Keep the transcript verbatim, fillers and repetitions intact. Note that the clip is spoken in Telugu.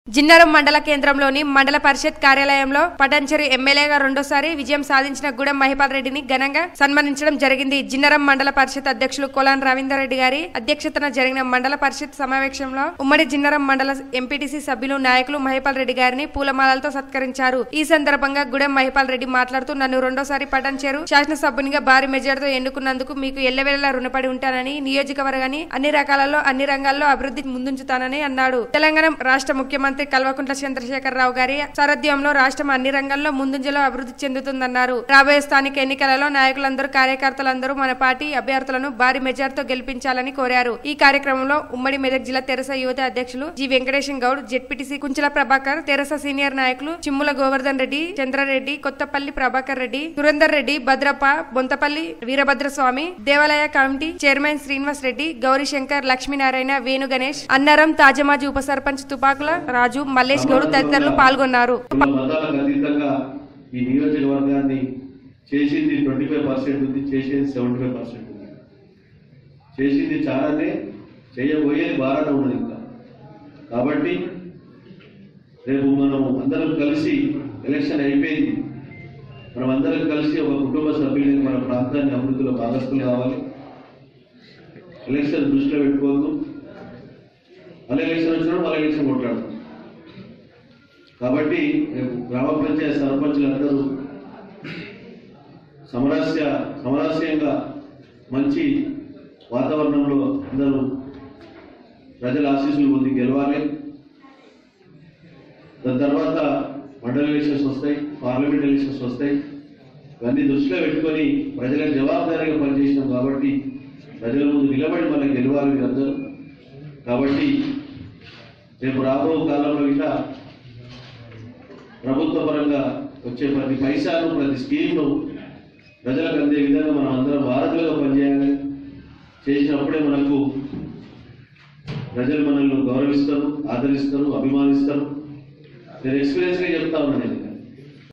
జిన్నారం మండల కేంద్రంలోని మండల పరిషత్ కార్యాలయంలో పటాన్చెరు ఎమ్మెల్యేగా రెండోసారి విజయం సాధించిన గూడెం మహిపాల్ రెడ్డిని ఘనంగా సన్మానించడం జరిగింది. జిన్నారం మండల పరిషత్ అధ్యక్షులు కోలాన్ రవీందర్ రెడ్డి గారి అధ్యక్షతన జరిగిన మండల పరిషత్ సమావేశంలో ఉమ్మడి జిన్నారం మండల ఎంపీటీసీ సభ్యులు నాయకులు మహిపాల్ రెడ్డి గారిని పూలమాలలతో సత్కరించారు. ఈ సందర్భంగా గూడెం మహిపాల్ రెడ్డి మాట్లాడుతూ నన్ను రెండోసారి పటాన్చెరు శాసనసభ్యునిగా భారీ మెజార్టీతో ఎన్నుకున్నందుకు మీకు ఎల్లవేళలా రుణపడి ఉంటానని, నియోజకవర్గాన్ని అన్ని రకాలలో అన్ని రంగాల్లో అభివృద్ధి ముందుంచుతానని అన్నాడు. తెలంగాణ రాష్ట్ర ముఖ్యమంత్రి కల్వకుంట్ల చంద్రశేఖర్ రావు గారి సారథ్యంలో రాష్ట్రం అన్ని రంగాల్లో ముందంజలో అభివృద్ధి చెందుతుందన్నారు. రాబోయే స్థానిక ఎన్నికలలో నాయకులందరూ కార్యకర్తలందరూ మన పార్టీ అభ్యర్థులను భారీ మెజార్టీతో గెలిపించాలని కోరారు. ఈ కార్యక్రమంలో ఉమ్మడి మెదక్ జిల్లా తెరస యువత అధ్యక్షులు జి వెంకటేశం గౌడ్, జెడ్పీటీసీ కుంచల ప్రభాకర్, తెరస సీనియర్ నాయకులు చిమ్ముల గోవర్ధన్ రెడ్డి, చంద్రారెడ్డి, కొత్తపల్లి ప్రభాకర్ రెడ్డి, సురేందర్ రెడ్డి, భద్రప్ప, బొంతపల్లి వీరభద్రస్వామి, దేవాలయ కమిటీ చైర్మన్ శ్రీనివాస్ రెడ్డి, గౌరీశంకర్, లక్ష్మీనారాయణ, వేణు గణేష్, అన్నారం, తాజమాజీ ఉప సర్పంచ్ తుపాకుల రాజు, మల్లేష్ గౌడ్ తదితరులు పాల్గొన్నారు. ఈ నియోజకవర్గాన్ని చేసింది ట్వంటీ ఫైవ్ పర్సెంట్ ఉంది, చేసేది సెవెంటీ ఫైవ్ పర్సెంట్ ఉంది. చేసింది చాలానే, చేయబోయేది బాగానే ఉన్నది ఇంకా. కాబట్టి రేపు మనం అందరం కలిసి, ఎలక్షన్ అయిపోయింది, మనం అందరం కలిసి ఒక కుటుంబ సభ్యులకి మన ప్రాంతాన్ని అభివృద్ధిలో భాగస్తులు కావాలి. ఎలక్షన్ దృష్టిలో పెట్టుకోవద్దు. మళ్ళీ ఎలక్షన్ వచ్చినా మళ్ళీ ఎలక్షన్ కొట్లాడతాం. కాబట్టి గ్రామ పంచాయతీ సర్పంచులందరూ సమరస్య సమరస్యంగా మంచి వాతావరణంలో అందరూ ప్రజల ఆశీస్సులు పొంది గెలవాలి. దాని తర్వాత మండల ఎలక్షన్స్ వస్తాయి, పార్లమెంట్ ఎలక్షన్స్ వస్తాయి. ఇవన్నీ దృష్టిలో పెట్టుకొని ప్రజలకు జవాబుదారీగా పనిచేసినాం కాబట్టి ప్రజల ముందు నిలబడి మనకి గెలవాలి మీరందరూ. కాబట్టి రేపు రాబో కాలంలో ఇలా ప్రభుత్వ పరంగా వచ్చే ప్రతి పైసాను, ప్రతి స్కీమ్ను ప్రజలకు అందే విధంగా మనం అందరం వారధులుగా పనిచేయాలి. చేసినప్పుడే మనకు ప్రజలు మనల్ని గౌరవిస్తారు, ఆదరిస్తారు, అభిమానిస్తారు. నేను ఎక్స్పీరియన్స్గా చెప్తా ఉన్నాను.